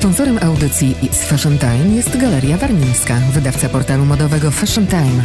Sponsorem audycji It's Fashion Time jest Galeria Warmińska, wydawca portalu modowego Fashion Time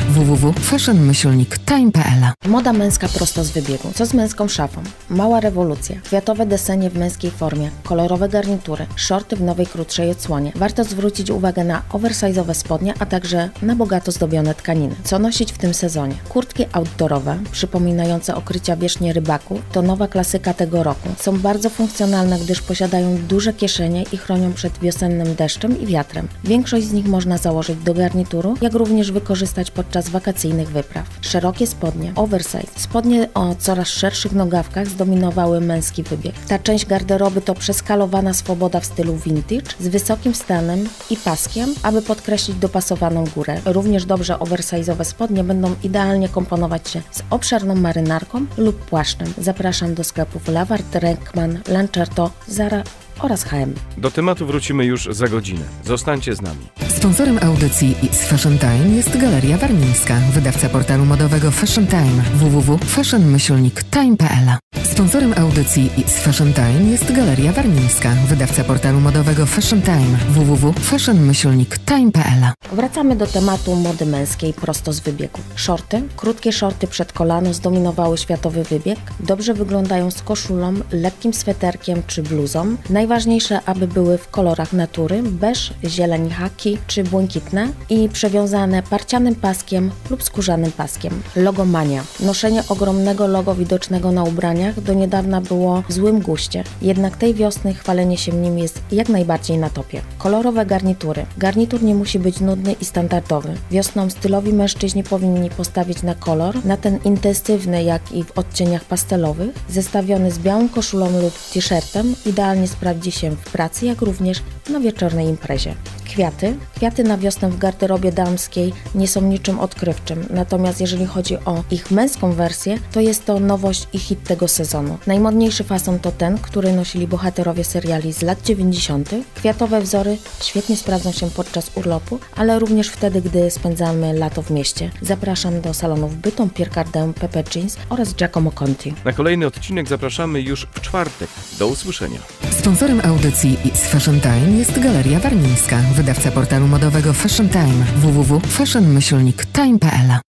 www.fashion-time.pl. Moda męska prosto z wybiegu. Co z męską szafą? Mała rewolucja. Kwiatowe desenie w męskiej formie, kolorowe garnitury, shorty w nowej, krótszej odsłonie. Warto zwrócić uwagę na oversize'owe spodnie, a także na bogato zdobione tkaniny. Co nosić w tym sezonie? Kurtki outdoorowe, przypominające okrycia wierzchnie rybaków, to nowa klasyka tego roku. Są bardzo funkcjonalne, gdyż posiadają duże kieszenie i chronią przed wiosennym deszczem i wiatrem. Większość z nich można założyć do garnituru, jak również wykorzystać podczas wakacyjnych wypraw. Szerokie spodnie, oversize. Spodnie o coraz szerszych nogawkach zdominowały męski wybieg. Ta część garderoby to przeskalowana swoboda w stylu vintage z wysokim stanem i paskiem, aby podkreślić dopasowaną górę. Również dobrze oversize'owe spodnie będą idealnie komponować się z obszerną marynarką lub płaszczem. Zapraszam do sklepów Lawart, Renkman, Lancerto, Zara oraz H&M. Do tematu wrócimy już za godzinę. Zostańcie z nami. Sponsorem audycji It's Fashion Time jest Galeria Warmińska, wydawca portalu modowego Fashion Time www.fashion-time.pl. Sponsorem audycji It's Fashion Time jest Galeria Warmińska, wydawca portalu modowego Fashion Time www.fashion-time.pl. Wracamy do tematu mody męskiej prosto z wybiegu. Shorty, krótkie shorty przed kolano zdominowały światowy wybieg. Dobrze wyglądają z koszulą, lekkim sweterkiem czy bluzą. Najważniejsze, aby były w kolorach natury, beż, zieleń chaki czy błękitne i przewiązane parcianym paskiem lub skórzanym paskiem. Logomania. Noszenie ogromnego logo widocznego na ubraniach do niedawna było w złym guście, jednak tej wiosny chwalenie się nim jest jak najbardziej na topie. Kolorowe garnitury. Garnitur nie musi być nudny i standardowy. Wiosną stylowi mężczyźni powinni postawić na kolor, na ten intensywny jak i w odcieniach pastelowych, zestawiony z białą koszulą lub t-shirtem, idealnie sprawdzi się w pracy, jak również na wieczornej imprezie. Kwiaty. Kwiaty na wiosnę w garderobie damskiej nie są niczym odkrywczym, natomiast jeżeli chodzi o ich męską wersję, to jest to nowość i hit tego sezonu. Najmodniejszy fason to ten, który nosili bohaterowie seriali z lat 90. Kwiatowe wzory świetnie sprawdzą się podczas urlopu, ale również wtedy, gdy spędzamy lato w mieście. Zapraszam do salonów Bytom, Pierre Cardin, Pepe Jeans oraz Giacomo Conti. Na kolejny odcinek zapraszamy już w czwartek. Do usłyszenia. Sponsorem audycji It's Fashion Time jest Galeria Warmińska, wydawca portalu modowego Fashion Time www.fashion-time.pl.